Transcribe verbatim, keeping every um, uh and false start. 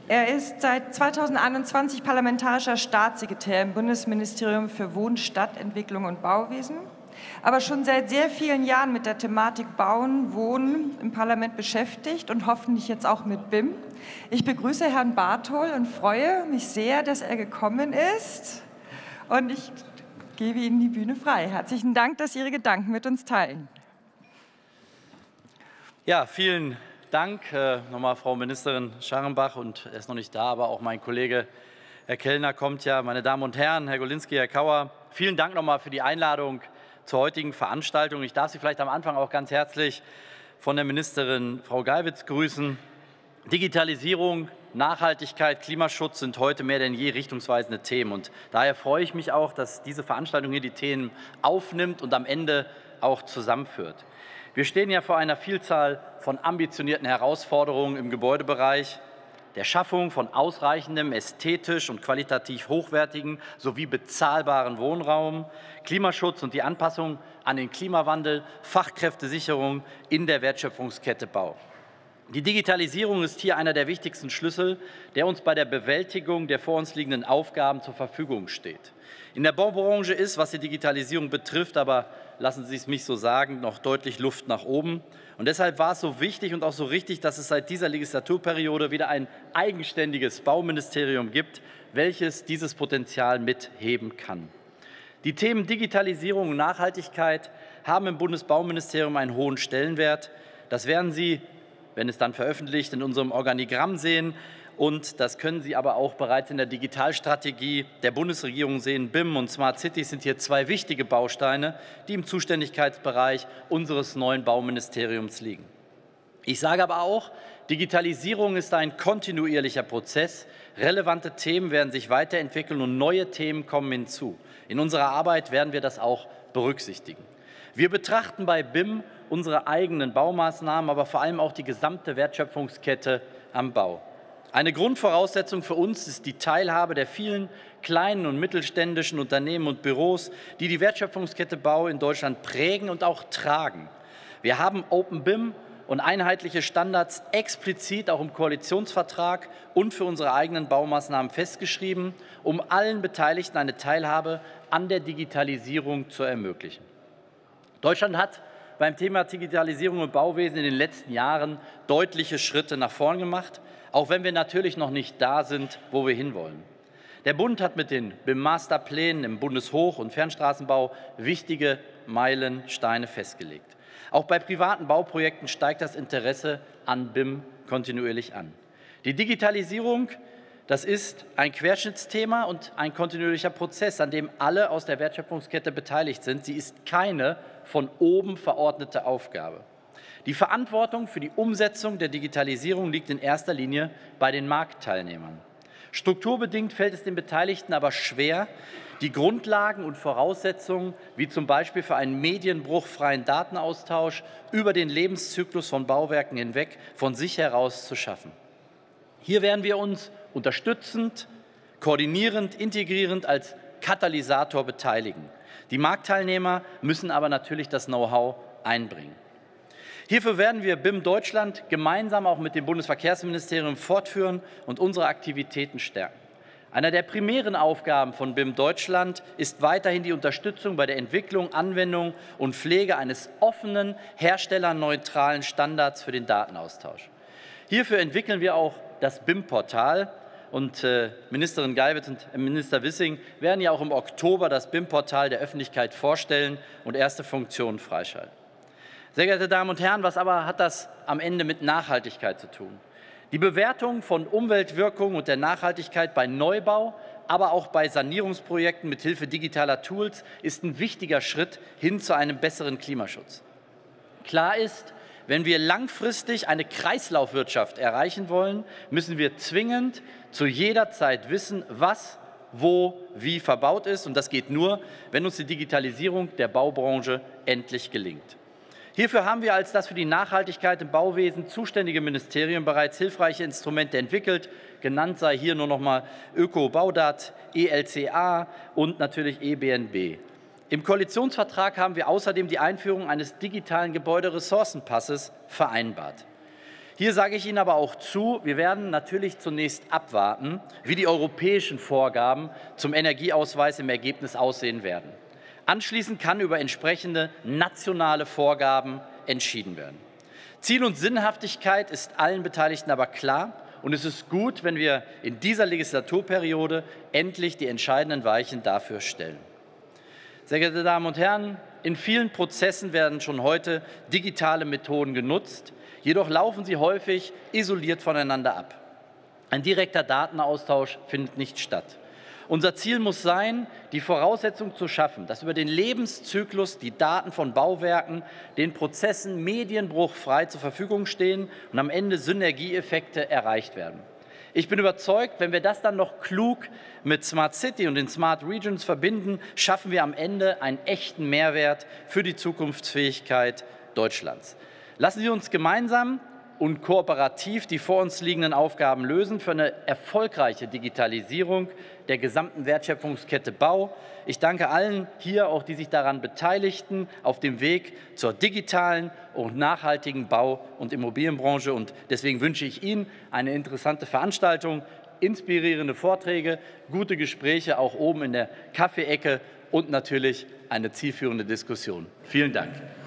Er ist seit zweitausendeinundzwanzig parlamentarischer Staatssekretär im Bundesministerium für Wohnen, Stadtentwicklung und Bauwesen, aber schon seit sehr vielen Jahren mit der Thematik Bauen, Wohnen im Parlament beschäftigt und hoffentlich jetzt auch mit B I M. Ich begrüße Herrn Barthol und freue mich sehr, dass er gekommen ist. Und ich gebe Ihnen die Bühne frei. Herzlichen Dank, dass Sie Ihre Gedanken mit uns teilen. Ja, vielen Dank äh, nochmal, Frau Ministerin Scharrenbach, und er ist noch nicht da, aber auch mein Kollege Herr Kellner kommt ja. Meine Damen und Herren, Herr Golinski, Herr Kauer, vielen Dank nochmal für die Einladung zur heutigen Veranstaltung. Ich darf Sie vielleicht am Anfang auch ganz herzlich von der Ministerin Frau Geiwitz grüßen. Digitalisierung, Nachhaltigkeit, Klimaschutz sind heute mehr denn je richtungsweisende Themen. Und daher freue ich mich auch, dass diese Veranstaltung hier die Themen aufnimmt und am Ende auch zusammenführt. Wir stehen ja vor einer Vielzahl von ambitionierten Herausforderungen im Gebäudebereich, der Schaffung von ausreichendem, ästhetisch und qualitativ hochwertigen sowie bezahlbaren Wohnraum, Klimaschutz und die Anpassung an den Klimawandel, Fachkräftesicherung in der Wertschöpfungskette Bau. Die Digitalisierung ist hier einer der wichtigsten Schlüssel, der uns bei der Bewältigung der vor uns liegenden Aufgaben zur Verfügung steht. In der Baubranche ist, was die Digitalisierung betrifft, aber lassen Sie es mich so sagen, noch deutlich Luft nach oben. Und deshalb war es so wichtig und auch so richtig, dass es seit dieser Legislaturperiode wieder ein eigenständiges Bauministerium gibt, welches dieses Potenzial mitheben kann. Die Themen Digitalisierung und Nachhaltigkeit haben im Bundesbauministerium einen hohen Stellenwert. Das werden Sie, wenn es dann veröffentlicht, in unserem Organigramm sehen. Und das können Sie aber auch bereits in der Digitalstrategie der Bundesregierung sehen. B I M und Smart Cities sind hier zwei wichtige Bausteine, die im Zuständigkeitsbereich unseres neuen Bauministeriums liegen. Ich sage aber auch, Digitalisierung ist ein kontinuierlicher Prozess. Relevante Themen werden sich weiterentwickeln und neue Themen kommen hinzu. In unserer Arbeit werden wir das auch berücksichtigen. Wir betrachten bei B I M unsere eigenen Baumaßnahmen, aber vor allem auch die gesamte Wertschöpfungskette am Bau. Eine Grundvoraussetzung für uns ist die Teilhabe der vielen kleinen und mittelständischen Unternehmen und Büros, die die Wertschöpfungskette Bau in Deutschland prägen und auch tragen. Wir haben Open B I M und einheitliche Standards explizit auch im Koalitionsvertrag und für unsere eigenen Baumaßnahmen festgeschrieben, um allen Beteiligten eine Teilhabe an der Digitalisierung zu ermöglichen. Deutschland hat beim Thema Digitalisierung und Bauwesen in den letzten Jahren deutliche Schritte nach vorn gemacht, auch wenn wir natürlich noch nicht da sind, wo wir hinwollen. Der Bund hat mit den B I M-Masterplänen im Bundeshoch- und Fernstraßenbau wichtige Meilensteine festgelegt. Auch bei privaten Bauprojekten steigt das Interesse an B I M kontinuierlich an. Die Digitalisierung, das ist ein Querschnittsthema und ein kontinuierlicher Prozess, an dem alle aus der Wertschöpfungskette beteiligt sind. Sie ist keine von oben verordnete Aufgabe. Die Verantwortung für die Umsetzung der Digitalisierung liegt in erster Linie bei den Marktteilnehmern. Strukturbedingt fällt es den Beteiligten aber schwer, die Grundlagen und Voraussetzungen, wie zum Beispiel für einen medienbruchfreien Datenaustausch über den Lebenszyklus von Bauwerken hinweg, von sich heraus zu schaffen. Hier werden wir uns unterstützend, koordinierend, integrierend als Katalysator beteiligen. Die Marktteilnehmer müssen aber natürlich das Know-how einbringen. Hierfür werden wir B I M Deutschland gemeinsam auch mit dem Bundesverkehrsministerium fortführen und unsere Aktivitäten stärken. Einer der primären Aufgaben von B I M Deutschland ist weiterhin die Unterstützung bei der Entwicklung, Anwendung und Pflege eines offenen, herstellerneutralen Standards für den Datenaustausch. Hierfür entwickeln wir auch das B I M-Portal. Und äh, Ministerin Geiwitz und Minister Wissing werden ja auch im Oktober das B I M-Portal der Öffentlichkeit vorstellen und erste Funktionen freischalten. Sehr geehrte Damen und Herren, was aber hat das am Ende mit Nachhaltigkeit zu tun? Die Bewertung von Umweltwirkung und der Nachhaltigkeit bei Neubau, aber auch bei Sanierungsprojekten mit Hilfe digitaler Tools ist ein wichtiger Schritt hin zu einem besseren Klimaschutz. Klar ist, wenn wir langfristig eine Kreislaufwirtschaft erreichen wollen, müssen wir zwingend zu jeder Zeit wissen, was, wo, wie verbaut ist. Und das geht nur, wenn uns die Digitalisierung der Baubranche endlich gelingt. Hierfür haben wir als das für die Nachhaltigkeit im Bauwesen zuständige Ministerium bereits hilfreiche Instrumente entwickelt. Genannt sei hier nur noch mal Öko-Baudat, E L C A und natürlich E B N B. Im Koalitionsvertrag haben wir außerdem die Einführung eines digitalen Gebäuderessourcenpasses vereinbart. Hier sage ich Ihnen aber auch zu, wir werden natürlich zunächst abwarten, wie die europäischen Vorgaben zum Energieausweis im Ergebnis aussehen werden. Anschließend kann über entsprechende nationale Vorgaben entschieden werden. Ziel und Sinnhaftigkeit ist allen Beteiligten aber klar, und es ist gut, wenn wir in dieser Legislaturperiode endlich die entscheidenden Weichen dafür stellen. Sehr geehrte Damen und Herren, in vielen Prozessen werden schon heute digitale Methoden genutzt, jedoch laufen sie häufig isoliert voneinander ab. Ein direkter Datenaustausch findet nicht statt. Unser Ziel muss sein, die Voraussetzung zu schaffen, dass über den Lebenszyklus die Daten von Bauwerken den Prozessen medienbruchfrei zur Verfügung stehen und am Ende Synergieeffekte erreicht werden. Ich bin überzeugt, wenn wir das dann noch klug mit Smart City und den Smart Regions verbinden, schaffen wir am Ende einen echten Mehrwert für die Zukunftsfähigkeit Deutschlands. Lassen Sie uns gemeinsam und kooperativ die vor uns liegenden Aufgaben lösen für eine erfolgreiche Digitalisierung der gesamten Wertschöpfungskette Bau. Ich danke allen hier, auch die sich daran beteiligten, auf dem Weg zur digitalen und nachhaltigen Bau- und Immobilienbranche. Und deswegen wünsche ich Ihnen eine interessante Veranstaltung, inspirierende Vorträge, gute Gespräche auch oben in der Kaffeeecke und natürlich eine zielführende Diskussion. Vielen Dank.